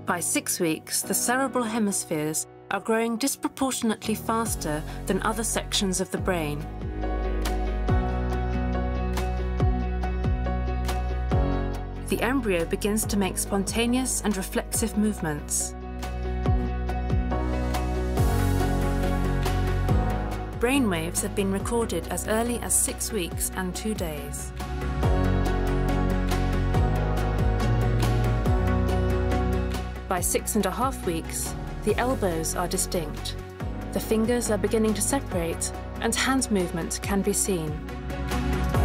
By 6 weeks, the cerebral hemispheres are growing disproportionately faster than other sections of the brain. The embryo begins to make spontaneous and reflexive movements. Brainwaves have been recorded as early as 6 weeks and 2 days. By 6.5 weeks, the elbows are distinct. The fingers are beginning to separate, and hand movement can be seen.